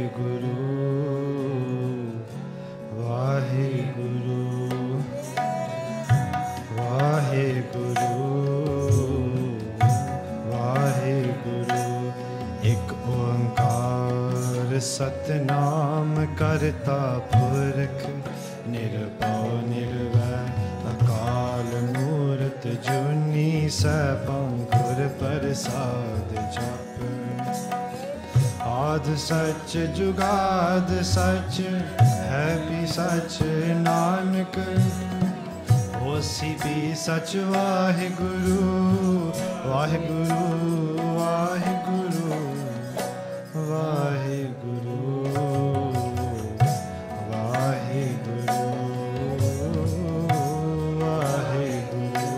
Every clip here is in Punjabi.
वाहेगुरु वाहेगुरु वाहेगुरु वाहेगुरु। एक ओंकार सतनाम करता पुरख, निर्भव निर्वैर अकाल मूरत जुनी सैभं गुर प्रसाद जप। आद सच जुगाद सच है भी सच नानक, होसी भी सच वाहेगुरु वाहेगुरु वाहेगुरु वाहेगुरु वाहेगुरु वाहेगुरु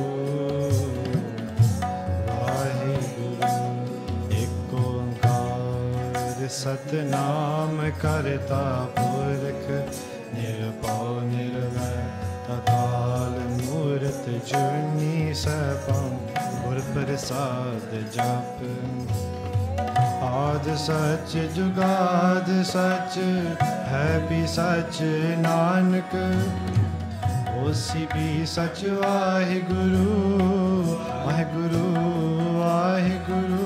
वाहेगुरु। एक ओंकार सतनाम करता पुरख, निर्भव निर्वैर अकाल मूरत जुनी सैभं गुर प्रसाद जप। आद सच जुगाद सच है भी सच नानक, होसी भी सच वाहेगुरु वाहेगुरु वाहेगुरु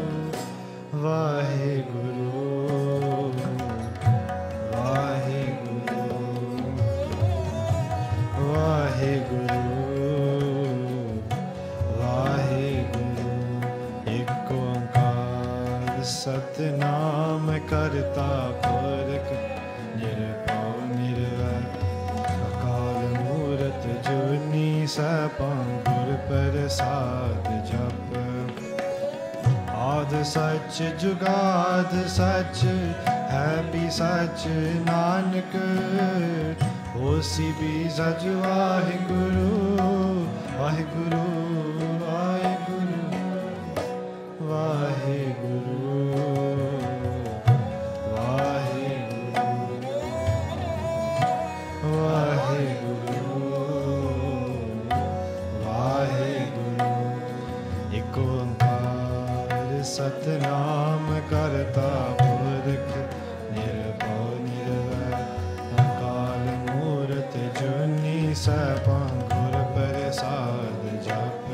वाहेगुरु वाहेगुरु वाहेगुरु वाहेगुरु। एक ओंकार सतनाम करता पुरख, निर्भव निर्वैर अकाल मूरत जुनी सैभं गुर प्रसाद जप। आद सच जुगाद सच है भी सच नानक, होसी भी सच वाहेगुरु वाहेगुरु वाहेगुरु वाहेगुरु वाहेगुरु वाहेगुरु वाहेगुरु। एक ओंकार सतनाम करता पुरख, निर्भव निर्वैर अकाल मूरत जुनी सैभं गुर प्रसाद जप।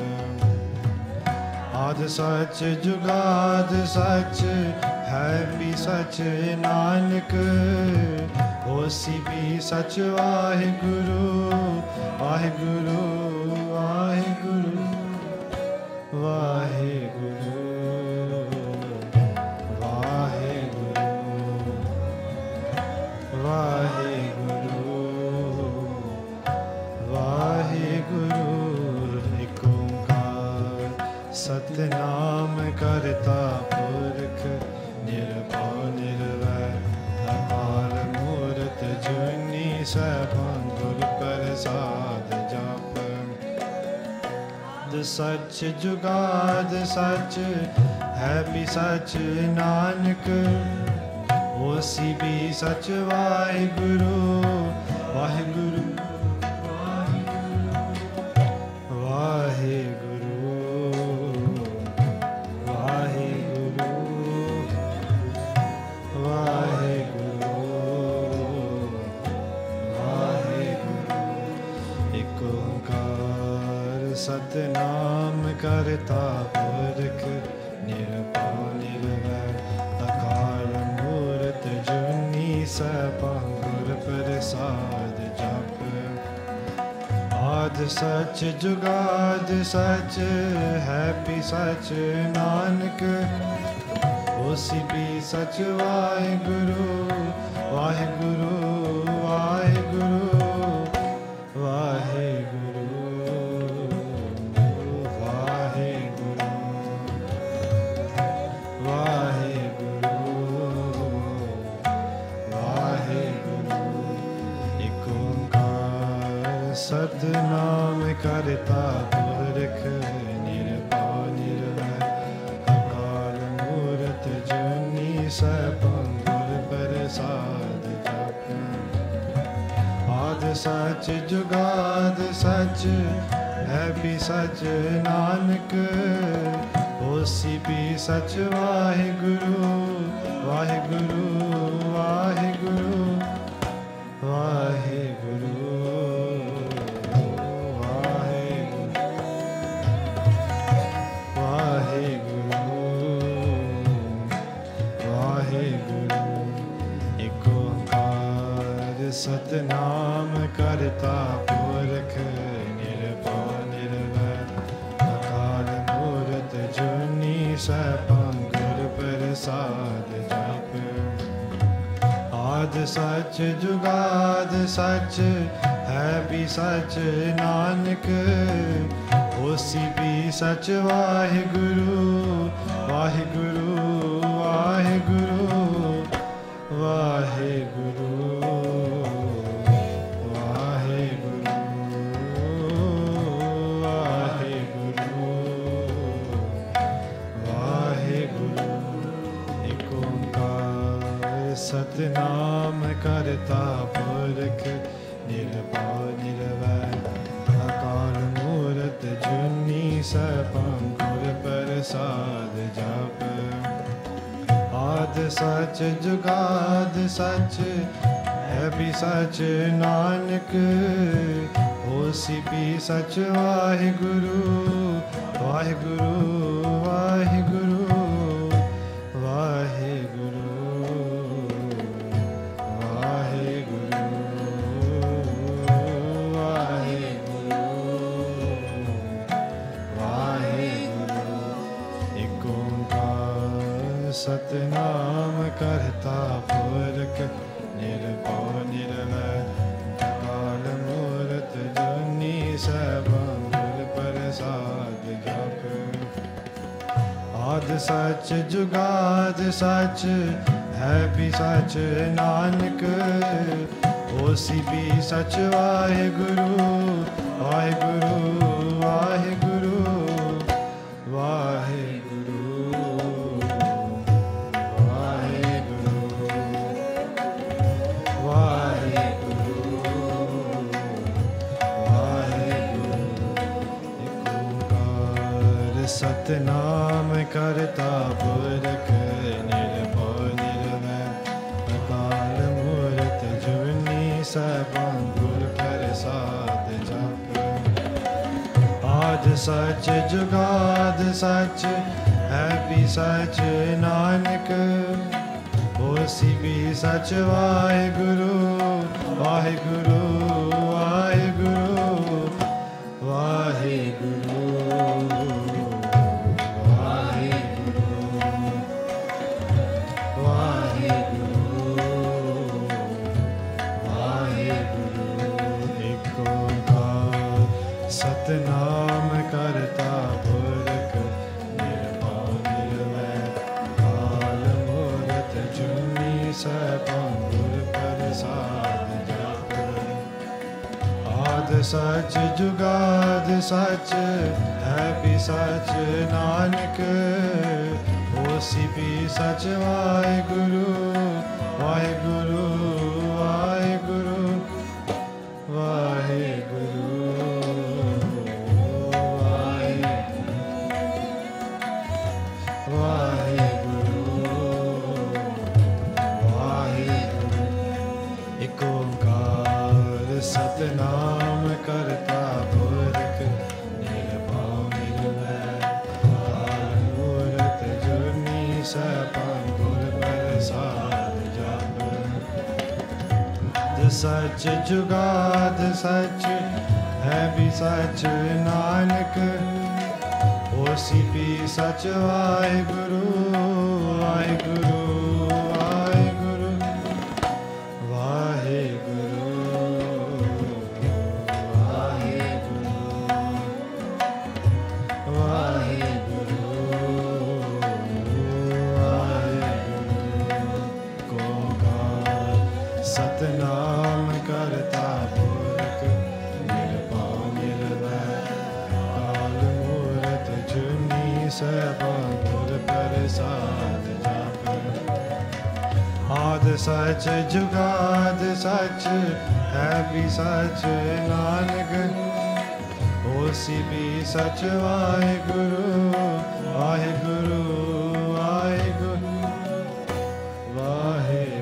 आद सच जुगाद सच है भी सच नानक, होसी भी सच वाहेगुरु वाहेगुरु वाहेगुरु वाहेगुरु वाहेगुरु वाहेगुरु। एक ओंकार सतनाम करता पुरख, निर्भव निर्वैर अकाल मूरत जुनी सैभं गुर प्रसाद जप। सच जुगाद सच है भी सच नानक, होसी भी सच वाहेगुरु वाहेगुरु वाहेगुरु वाहेगुरु वाहेगुरु वाहेगुरु। एक ओंकार सतनाम करता पुरख, निर्भव निर्वैर अकाल मूरत जुनी सैभं गुर प्रसाद जप। आद सच जुगाद सच है भी सच नानक, होसी भी सच वाहेगुरु वाहेगुरु वाहेगुरु वाहेगुरु वाहेगुरु वाहेगुरु वाहेगुरु। एक ओंकार सतनाम करता पुरख, निर्भव निर्वैर अकाल मूरत जुनी सैभं गुर प्रसाद जप। आद सच जुगाद सच है भी सच नानक, होसी भी सच वाहेगुरु ਵਾਹਿਗੁਰੂ ਵਾਹਿਗੁਰੂ ਵਾਹਿਗੁਰੂ ਸਤਨਾਮ ਕਰਤਾ ਪੁਰਖ ਨਿਰਭਉ ਨਿਰਵੈਰ ਅਕਾਲ ਮੂਰਤ ਜੁਨੀ ਸੈਭੰ ਗੁਰ ਪ੍ਰਸਾਦ ਜਪ ਆਦਿ ਸਚ ਜੁਗਾਦ ਸਚ ਹੈ ਵੀ ਸਚ ਨਾਨਕ ਹੋਸੀ ਵੀ ਸਚ ਵਾਹਿਗੁਰੂ ਵਾਹਿਗੁਰੂ ਵਾਹਿਗੁਰੂ ਵਾਹਿਗੁਰੂ ਸਤਨਾਮ ਕਰਤਾ ਪੁਰਖ ਨਿਰਭਉ ਨਿਰਵੈਰ ਅਕਾਲ ਮੂਰਤ ਜੁਨੀ ਸੈਭੰ ਗੁਰ ਪ੍ਰਸਾਦ ਜਪ ਆਦਿ ਸਚ ਜੁਗਾਦ ਸਚ ਹੈ ਵੀ ਸਚ ਨਾਨਕ ਹੋਸੀ ਵੀ ਸਚ ਵਾਹਿਗੁਰੂ ਵਾਹਿਗੁਰੂ ਵਾਹਿਗੁਰੂ ਵਾਹਿਗੁਰੂ ਸਤਨਾਮ ਕਰਤਾ ਪੁਰਖ ਨਿਰਭਉ ਨਿਰਵੈਰ ਅਕਾਲ ਮੂਰਤ ਜੁਨੀ ਸੈਭੰ ਗੁਰ ਪ੍ਰਸਾਦ ਜਪ ਆਦਿ ਸਚ ਜੁਗਾਦ ਸਚ ਹੈ ਵੀ ਸਚ ਨਾਨਕ ਹੋਸੀ ਵੀ ਸਚ ਵਾਹਿਗੁਰੂ ਵਾਹਿਗੁਰੂ ਵਾਹਿਗੁਰੂ ਵਾਹਿਗੁਰੂ ਸਤਨਾਮ ਕਰਤਾ ਪੁਰਖ ਨਿਰਭਉ ਨਿਰਵੈਰ ਅਕਾਲ ਮੂਰਤ ਜੁਨੀ ਸੈਭੰ ਗੁਰ ਪ੍ਰਸਾਦ ਜਪ ਆਦਿ ਸਚ ਜੁਗਾਦ ਸਚ ਹੈ ਵੀ ਸਚ ਨਾਨਕ ਹੋਸੀ ਵੀ ਸਚ ਵਾਹਿਗੁਰੂ ਵਾਹਿਗੁਰੂ ਵਾਹਿਗੁਰੂ ਵਾਹਿਗੁਰੂ ਸਤਨਾਮ ਕਰਤਾ ਪੁਰਖ ਨਿਰਭਉ ਨਿਰਵੈਰ ਅਕਾਲ ਮੂਰਤ ਜੁਨੀ ਸੈਭੰ ਗੁਰ ਪ੍ਰਸਾਦ ਜਪ ਆਦਿ ਸਚ ਜੁਗਾਦ ਸਚ ਹੈ ਵੀ ਸਚ ਨਾਨਕ ਹੋਸੀ ਵੀ ਸਚ ਵਾਹਿਗੁਰੂ ਵਾਹਿਗੁਰੂ ਵਾਹਿਗੁਰੂ ਵਾਹਿਗੁਰੂ ਸਤਨਾਮ ਕਰਤਾ ਪੁਰਖ ਨਿਰਭਉ ਨਿਰਵੈਰ ਅਕਾਲ ਮੂਰਤ ਜੁਨੀ ਸੈਭੰ ਗੁਰ ਪ੍ਰਸਾਦ ਜਪ ਸਚ ਜੁਗਾਦ ਸਚ ਹੈ ਵੀ ਸਚ ਨਾਨਕ ਹੋਸੀ ਵੀ ਸਚ ਵਾਹਿਗੁਰੂ ਵਾਹਿਗੁਰੂ ਵਾਹਿਗੁਰੂ ਵਾਹਿਗੁਰੂ ਸਤਨਾਮ ਕਰਤਾ ਪੁਰਖ ਨਿਰਭਉ ਨਿਰਵੈਰ ਅਕਾਲ ਮੂਰਤ ਜੁਨੀ ਸੈਭੰ ਗੁਰ ਪ੍ਰਸਾਦ ਜਪ ਆਦਿ ਸਚ ਜੁਗਾਦ ਸਚ ਹੈ ਵੀ ਸਚ ਨਾਨਕ ਹੋਸੀ ਵੀ ਸਚ ਵਾਹਿਗੁਰੂ ਵਾਹਿਗੁਰੂ ਵਾਹਿਗੁਰੂ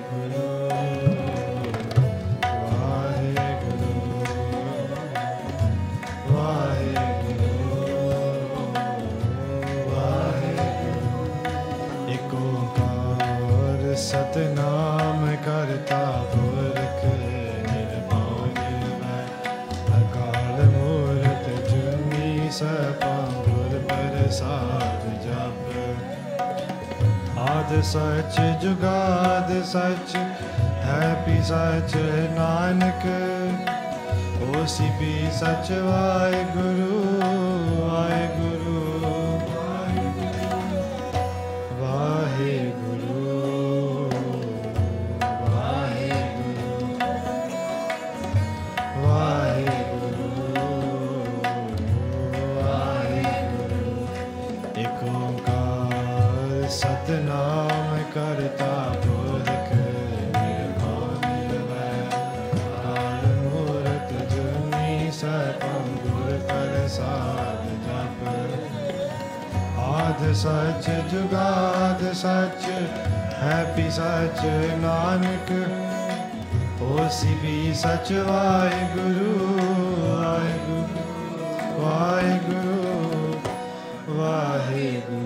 ਸਤਨਾਮ ਕਰਤਾ ਪੁਰਖ ਨਿਰਭਉ ਨਿਰਵੈਰ ਅਕਾਲ ਮੂਰਤ ਜੁਨੀ ਸੈਭੰ ਗੁਰ ਪ੍ਰਸਾਦ ਜਪ। ਆਦਿ ਸਚ ਜੁਗਾਦ ਸਚ ਹੈ ਵੀ ਸਚ ਨਾਨਕ ਹੋਸੀ ਵੀ ਸਚ ਵਾਹਿਗੁਰੂ ਵਾਹਿਗੁਰੂ ਵਾਹਿਗੁਰੂ ਸਤਨਾਮ ਕਰਤਾ ਪੁਰਖ ਨਿਰਭਉ ਨਿਰਵੈਰ ਅਕਾਲ ਮੂਰਤ ਜੁਨੀ ਸੈਭੰ ਗੁਰ ਪ੍ਰਸਾਦ ਜਪ। ਆਦਿ ਸਚ ਜੁਗਾਦ ਸਚ ਹੈ ਵੀ ਸਚ ਨਾਨਕ ਹੋਸੀ ਵੀ ਸਚ ਵਾਹਿਗੁਰੂ ਵਾਹਿਗੁਰੂ ਵਾਹਿਗੁਰੂ ਵਾਹਿਗੁਰੂ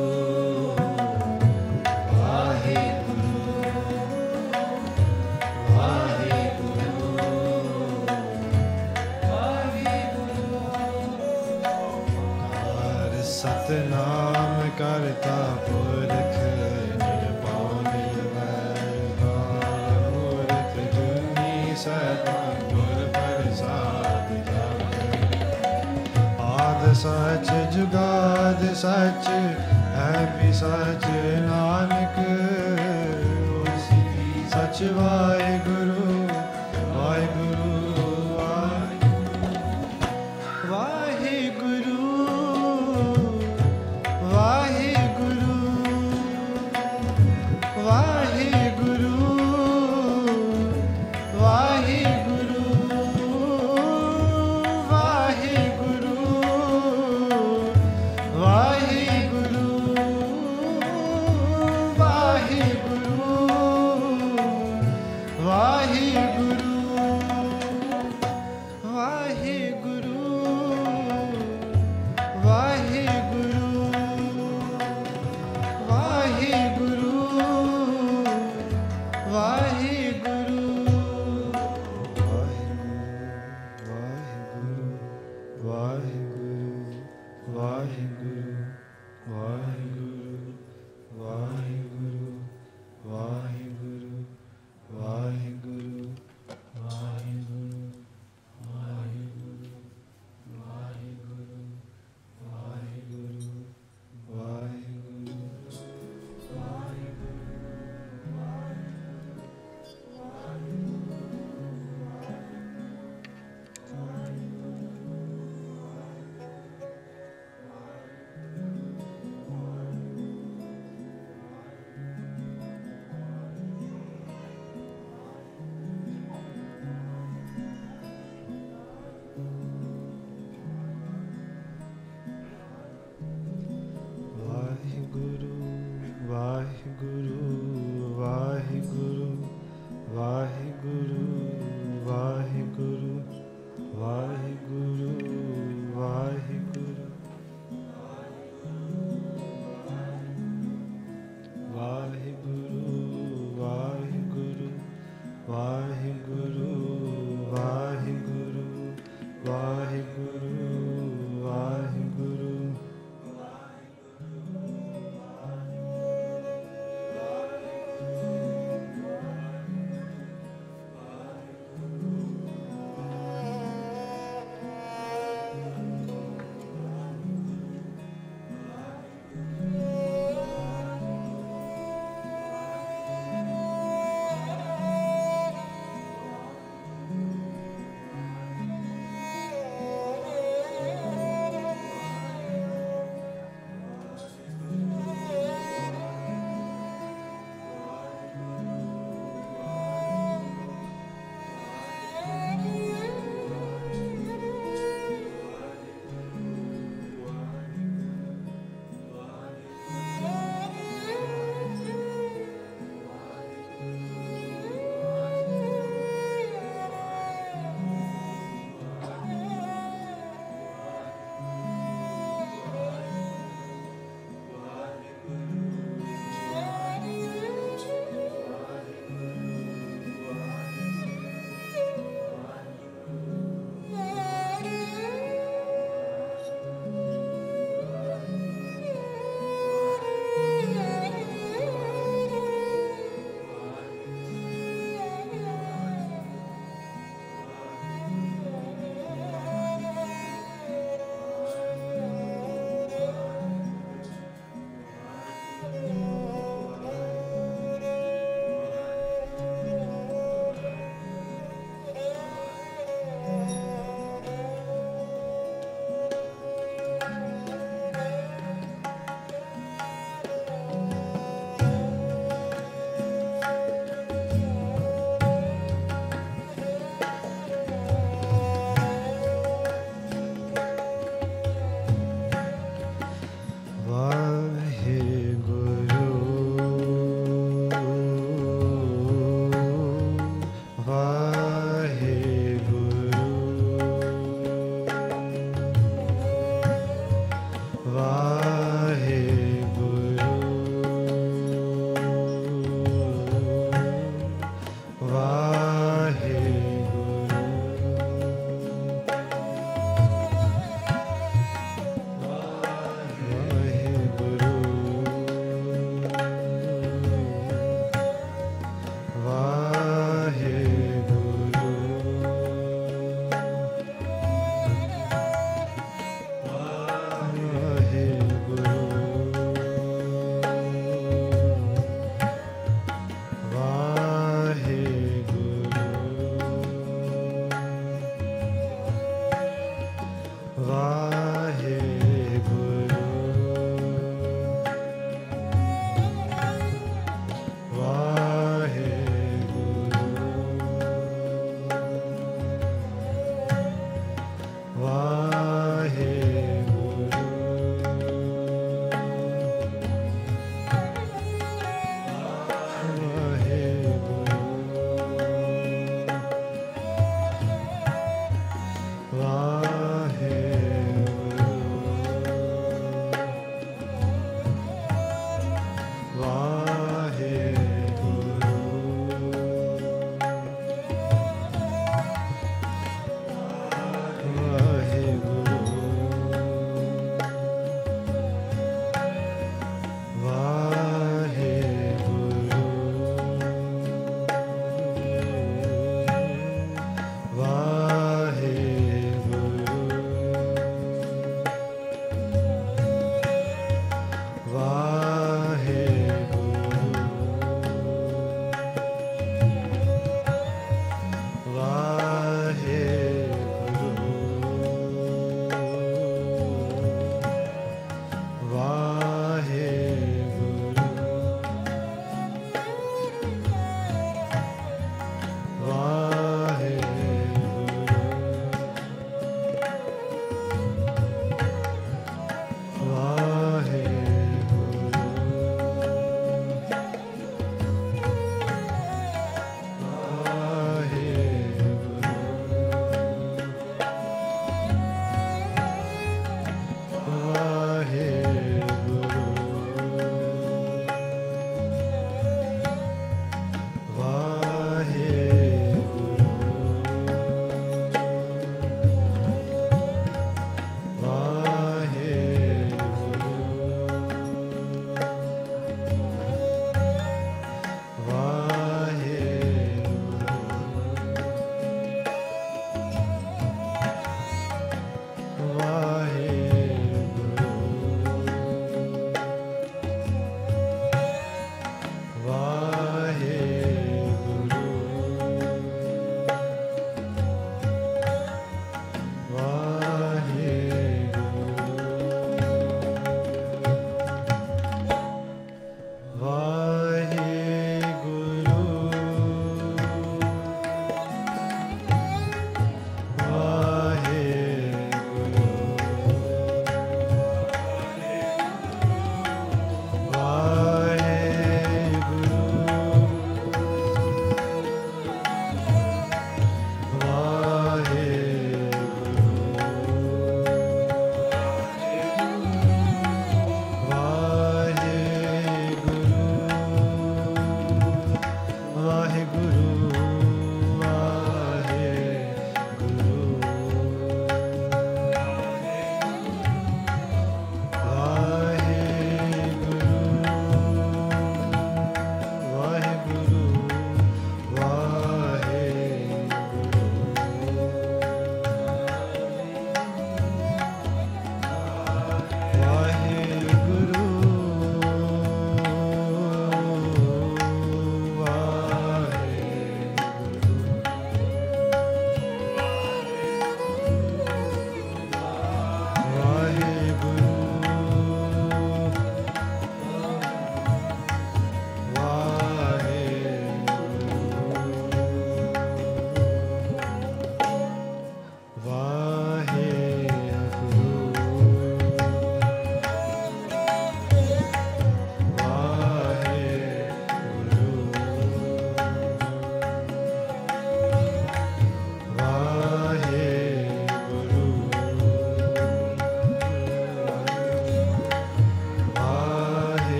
ਸਤਨਾਮ ਕਰਤਾ ਪੁਰਖ ਨਿਰਭਉ ਨਿਰਵੈਰ ਅਕਾਲ ਮੂਰਤ ਜੁਨੀ ਸੈਭੰ ਗੁਰ ਪ੍ਰਸਾਦ ਜਪ। ਆਦਿ ਸਚ ਜੁਗਾਦ ਸਚ ਹੈ ਵੀ ਸਚ ਨਾਨਕ ਹੋਸੀ ਵੀ ਸਚ Waheguru Waheguru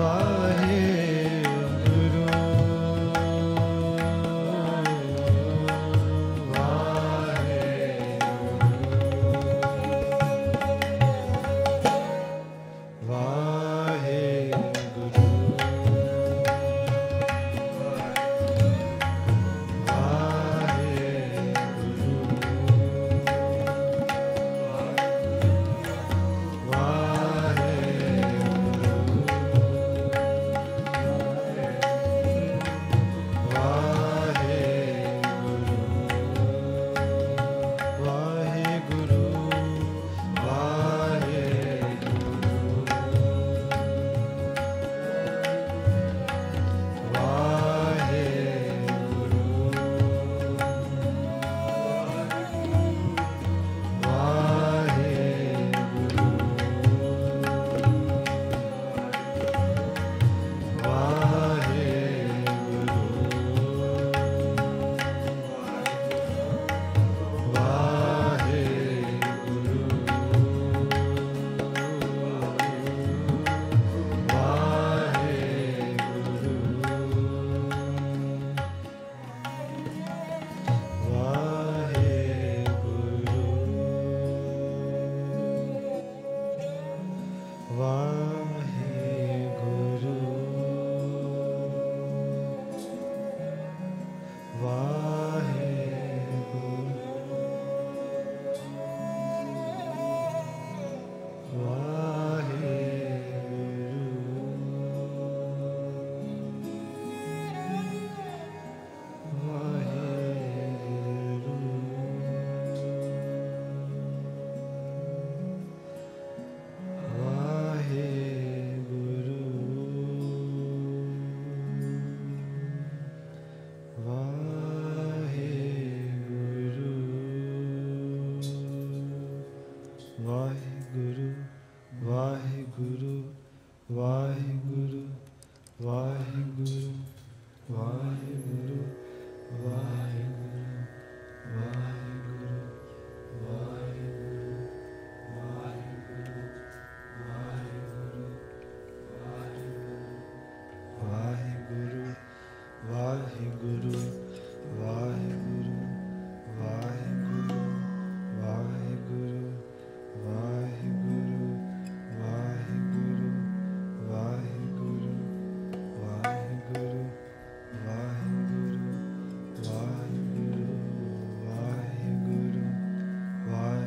Why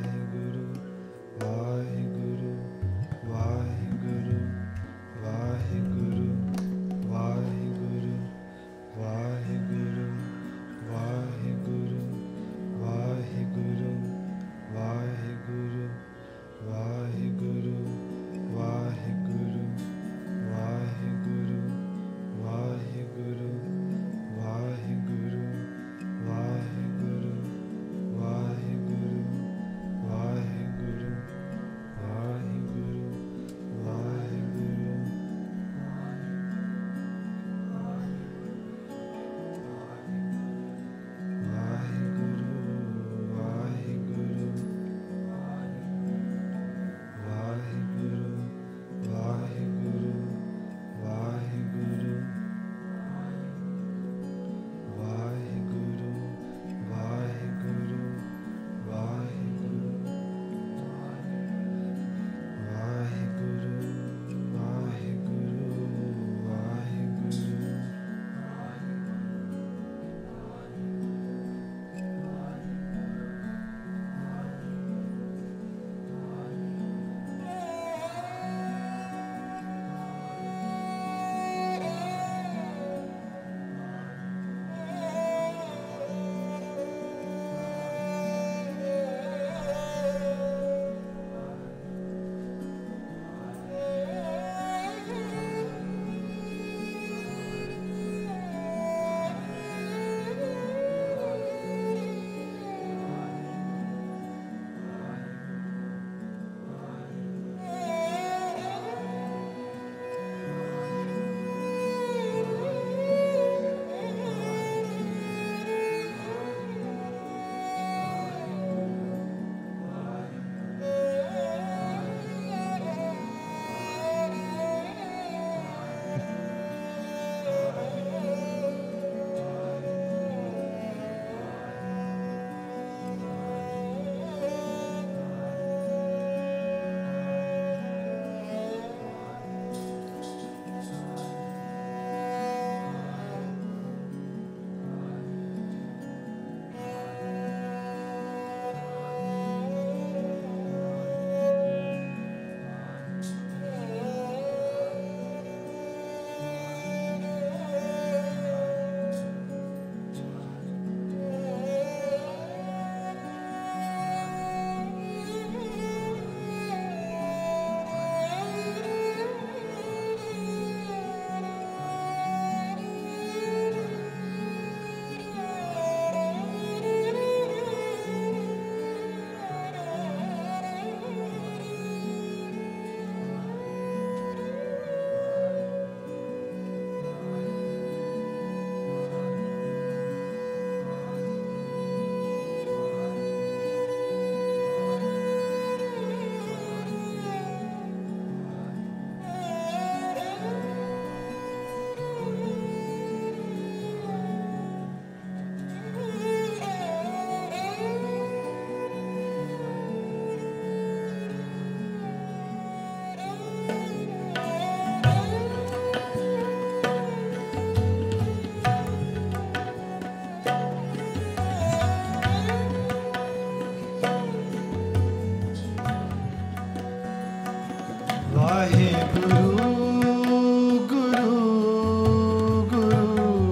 Waheguru, Guru, Guru,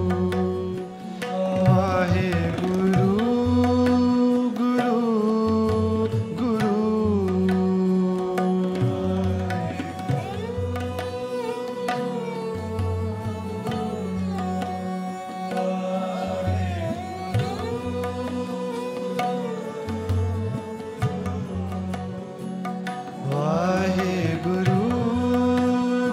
Waheguru, Guru, Guru. Waheguru,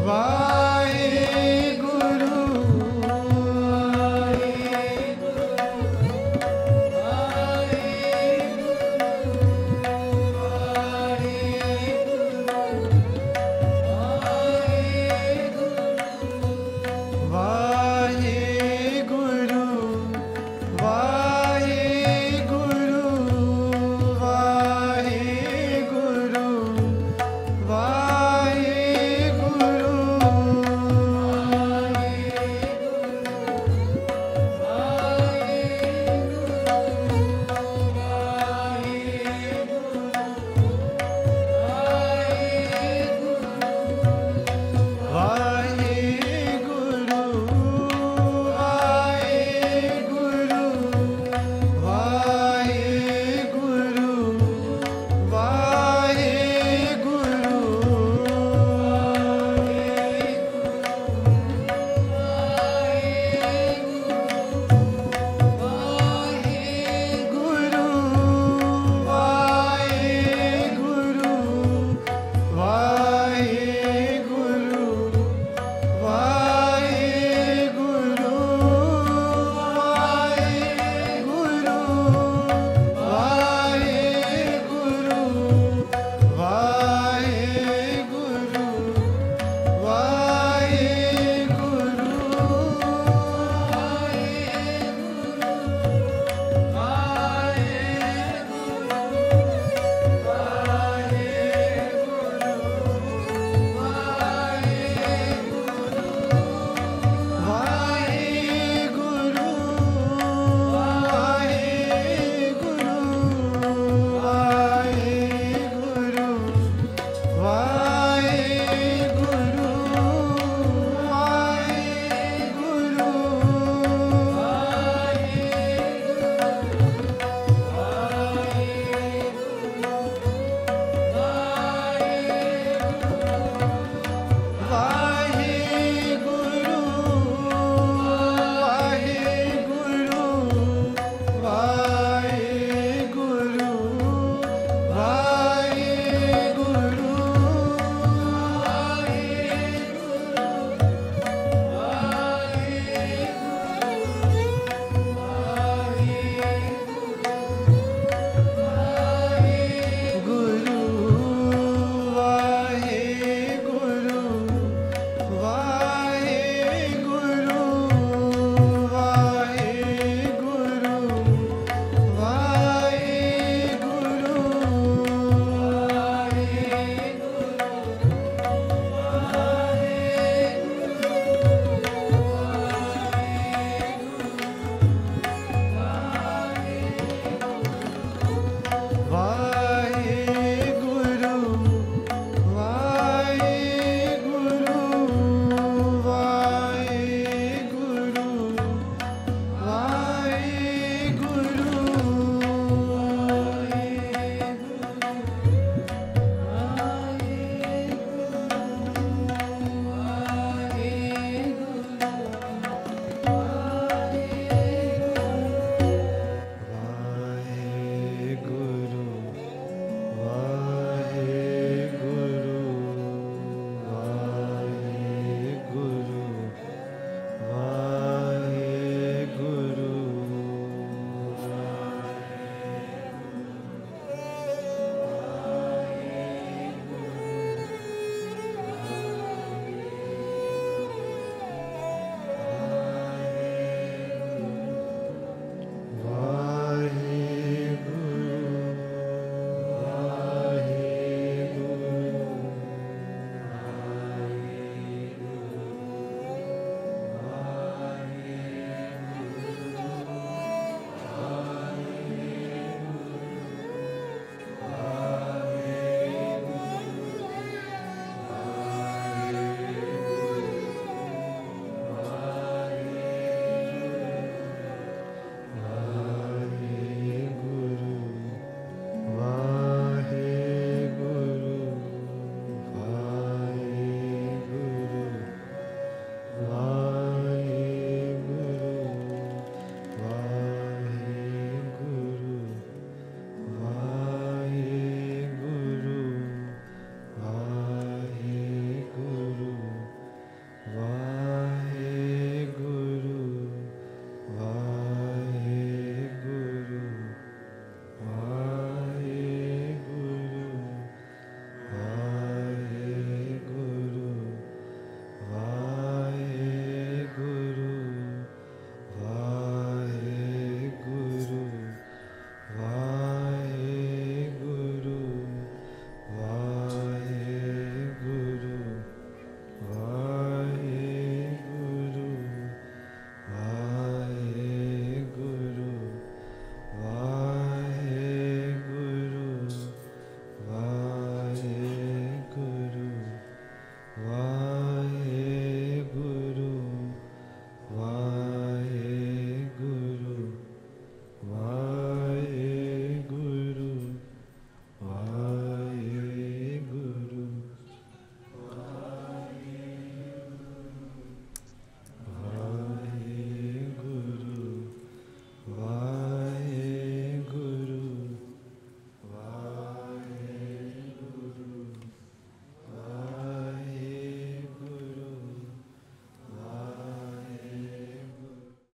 Why